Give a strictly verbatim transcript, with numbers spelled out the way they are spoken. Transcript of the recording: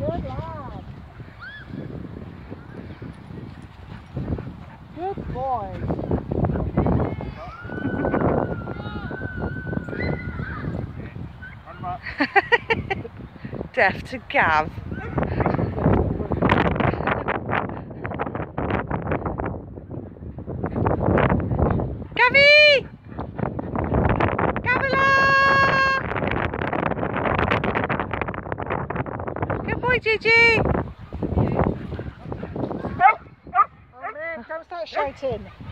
Good lad. Good boy. Deaf to Gav. Gabby! Gavila! Good boy, Gigi. Oh man, don't start shouting.